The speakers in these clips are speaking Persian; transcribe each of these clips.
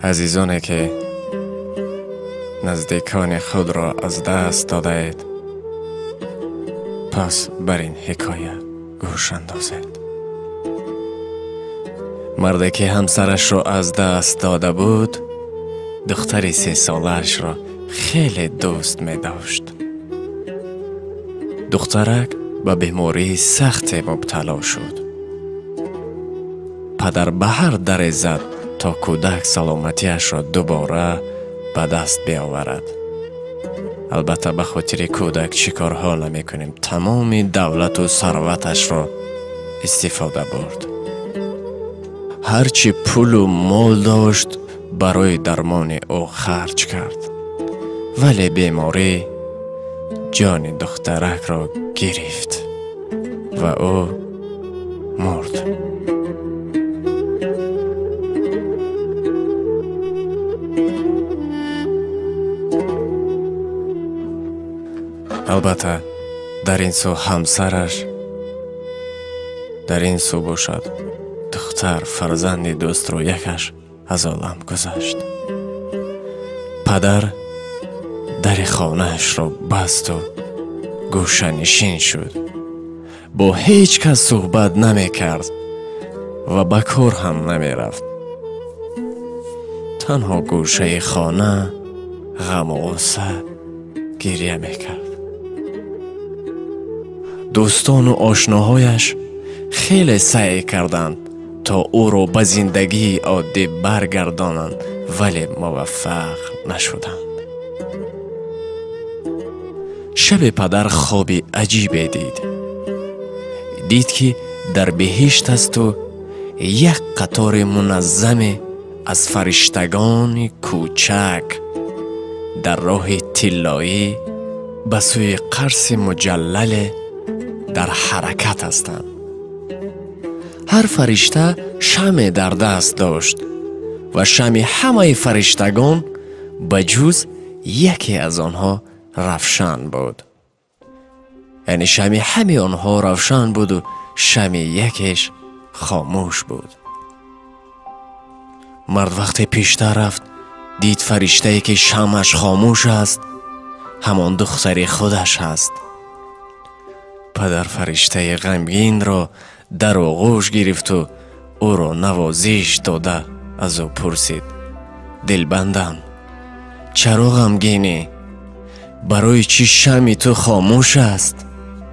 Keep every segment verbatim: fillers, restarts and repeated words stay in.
عزیزانی که نزدیکان خود را از دست داده اید، پس بر این حکایه گوش اندازید. مردی که همسرش را از دست داده بود، دختری سه سالش را خیلی دوست می داشت. دخترک به بیماری سخت مبتلا شد. پدر به هر در زد تا کودک سلامتیش را دوباره به دست بیاورد. البته به خاطر کودک چی کارها نمی کنیم، تمام دولت و ثروتش را استفاده برد. هرچی پول و مال داشت برای درمان او خرج کرد، ولی بیماری جان دخترک را گرفت و او مرد. البته در این سو همسرش، در این سو باشد دختر فرزند دوست رو یکش از عالم گذشت. پدر در خانهش را بست و گوشه نشین شد. با هیچ کس صحبت نمی کرد و به کار هم نمی رفت. تنها گوشه خانه غم و غصه گریه می کرد. دوستان و آشناهایش خیلی سعی کردند تا او را به زندگی عادی برگردانند، ولی موفق نشدند. شب پدر خوابی عجیبی دید. دید که در بهشت است و یک قطار منظم از فرشتگان کوچک در راه طلایی به سوی قرص مجلل در حرکت هستند. هر فرشته شمع در دست داشت و شمع همه فرشتگان به جز یکی از آنها روشن بود. یعنی شمع همه آنها روشن بود و شمع یکیش خاموش بود. مرد وقتی پیشتر رفت دید فرشته‌ای که شمعش خاموش است همان دختر خودش است. پدر فرشته غمگین را در آغوش گرفت و او را نوازش داده از او پرسید: دلبندم، چرا غمگینی؟ برای چی شمع تو خاموش است؟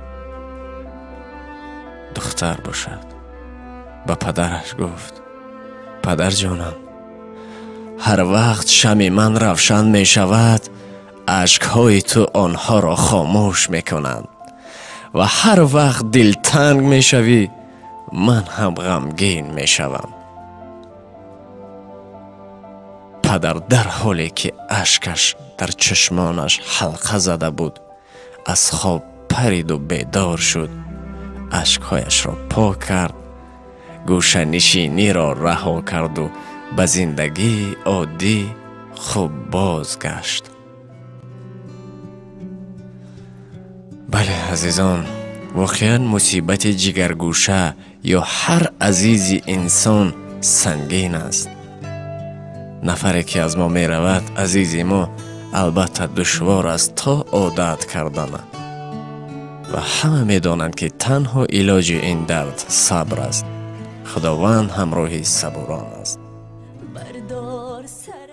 دختر باشد به پدرش گفت: پدر جانم، هر وقت شمع من روشن می شود اشکهای تو آنها را خاموش می کنند و هر وقت دلتنگ می شوی من هم غمگین می شوم. پدر در حالی که اشکش در چشمانش حلقه زده بود از خواب پرید و بیدار شد. اشکهایش را پاک کرد، گوشه نشینی را رها کرد و به زندگی عادی خوب بازگشت. بله عزیزان، واقعا مصیبت جگرگوشه یا هر عزیزی انسان سنگین است. نفری که از ما می رود عزیزی ما البته دشوار است تا عادت کردن و همه می دانند که تنها علاج این درد صبر است. خداوند همراه صبوران است.